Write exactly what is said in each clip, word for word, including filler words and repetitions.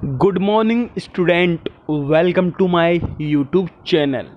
Good morning student, welcome to my YouTube channel.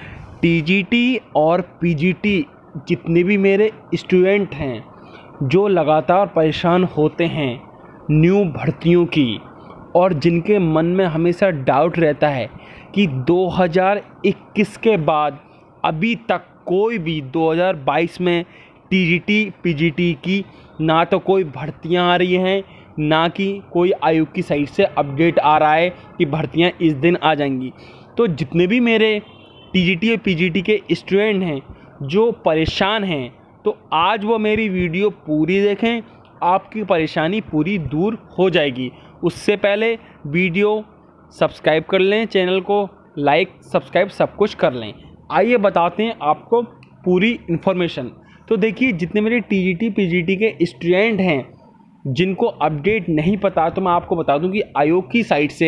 TGT और PGT जितने भी मेरे स्टूडेंट हैं जो लगातार परेशान होते हैं न्यू भर्तियों की और जिनके मन में हमेशा डाउट रहता है कि दो हज़ार इक्कीस के बाद अभी तक कोई भी दो हज़ार बाईस में टीजीटी पीजीटी की ना तो कोई भर्तियां आ रही हैं, ना कि कोई आयोग की साइट से अपडेट आ रहा है कि भर्तियां इस दिन आ जाएंगी। तो जितने भी मेरे टीजीटी और पीजीटी के स्टूडेंट हैं जो परेशान हैं, तो आज वो मेरी वीडियो पूरी देखें, आपकी परेशानी पूरी दूर हो जाएगी। उससे पहले वीडियो सब्सक्राइब कर लें, चैनल को लाइक सब्सक्राइब सब कुछ कर लें। आइए बताते हैं आपको पूरी इन्फॉर्मेशन। तो देखिए, जितने मेरे टीजीटी पीजीटी के स्टूडेंट हैं जिनको अपडेट नहीं पता, तो मैं आपको बता दूं कि आयोग की साइट से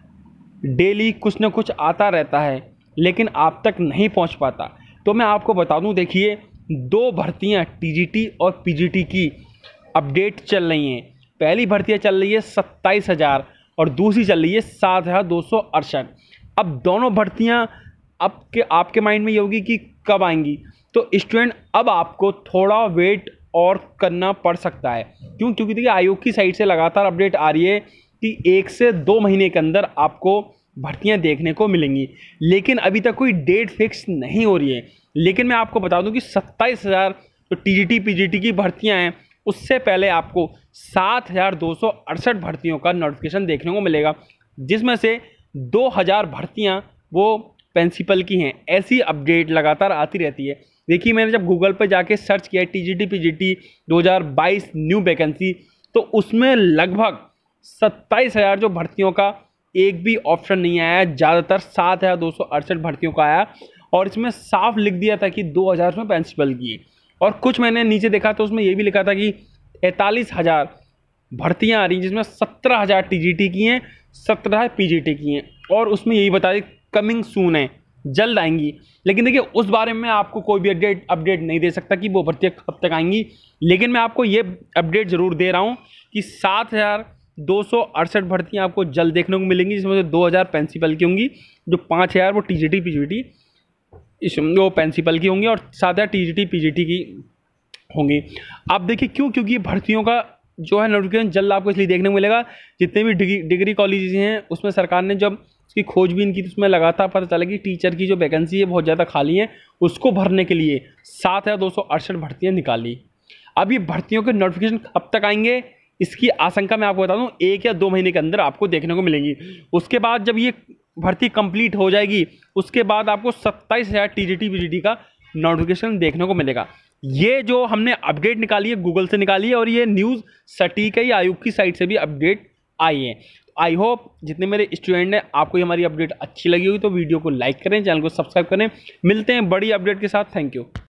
डेली कुछ ना कुछ आता रहता है लेकिन आप तक नहीं पहुंच पाता। तो मैं आपको बता दूं, देखिए, दो भर्तियां टीजीटी और पीजीटी की अपडेट चल रही हैं। पहली भर्तियां चल रही है सत्ताईस हज़ार और दूसरी चल रही है सात हज़ार दो सौ अड़सठ। अब दोनों भर्तियां अब के आपके माइंड में ये होगी कि कब आएंगी, तो स्टूडेंट अब आपको थोड़ा वेट और करना पड़ सकता है। क्यों? क्योंकि देखिए, आयोग की साइट से लगातार अपडेट आ रही है कि एक से दो महीने के अंदर आपको भर्तियां देखने को मिलेंगी, लेकिन अभी तक कोई डेट फिक्स नहीं हो रही है। लेकिन मैं आपको बता दूं कि सत्ताईस हज़ार जो टीजीटी पीजीटी की भर्तियां हैं, उससे पहले आपको सात हज़ार दो सौ अड़सठ भर्तियों का नोटिफिकेशन देखने को मिलेगा, जिसमें से दो हज़ार भर्तियां वो प्रिंसिपल की हैं। ऐसी अपडेट लगातार आती रहती है। देखिए, मैंने जब गूगल पर जाके सर्च किया टीजीटी पीजीटी दो हज़ार बाईस न्यू वैकेंसी, तो उसमें लगभग सत्ताईस हज़ार जो भर्तियों का एक भी ऑप्शन नहीं आया, ज़्यादातर सात हज़ार दो सौ अड़सठ भर्तियों का आया। और इसमें साफ लिख दिया था कि दो हज़ार में प्रिंसिपल की। और कुछ मैंने नीचे देखा तो उसमें ये भी लिखा था कि तैंतालीस हज़ार भर्तियाँ आ रही हैं, जिसमें सत्रह हज़ार टीजीटी की हैं, सत्रह हज़ार पीजीटी की हैं। और उसमें यही बता दी कमिंग सून है, जल्द आएंगी। लेकिन देखिए, उस बारे में आपको कोई भी अपडेट अपडेट नहीं दे सकता कि वो भर्तियाँ कब तक आएंगी। लेकिन मैं आपको ये अपडेट ज़रूर दे रहा हूँ कि सात हज़ार दो सौ अड़सठ भर्तियाँ आपको जल्द देखने को मिलेंगी, जिसमें से दो हज़ार प्रिंसिपल की होंगी, जो पाँच हज़ार वो टीजीटी पीजीटी इस वो प्रिंसिपल की होंगी और सात हज़ार टीजीटी पीजीटी की होंगी। आप देखिए क्यों, क्योंकि भर्तियों का जो है नोटिफिकेशन जल्द आपको इसलिए देखने को मिलेगा। जितने भी डिग्री डिग्री कॉलेजेस हैं, उसमें सरकार ने जब उसकी खोजबीन की तो उसमें लगातार पता चला कि टीचर की जो वैकेंसी है बहुत ज़्यादा खाली है, उसको भरने के लिए सात हज़ार दो सौ अड़सठ भर्तियाँ निकाली। अब ये भर्तियों के नोटिफिकेशन कब तक आएंगे, इसकी आशंका मैं आपको बता दूं, एक या दो महीने के अंदर आपको देखने को मिलेंगी। उसके बाद जब ये भर्ती कंप्लीट हो जाएगी, उसके बाद आपको सत्ताईस हज़ार टीजीटी पीजीटी का नोटिफिकेशन देखने को मिलेगा। ये जो हमने अपडेट निकाली है गूगल से निकाली है और ये न्यूज़ सटीक है, आयोग की साइट से भी अपडेट आई है। आई होप जितने मेरे स्टूडेंट हैं आपको ये हमारी अपडेट अच्छी लगी होगी, तो वीडियो को लाइक करें, चैनल को सब्सक्राइब करें। मिलते हैं बड़ी अपडेट के साथ। Thank you.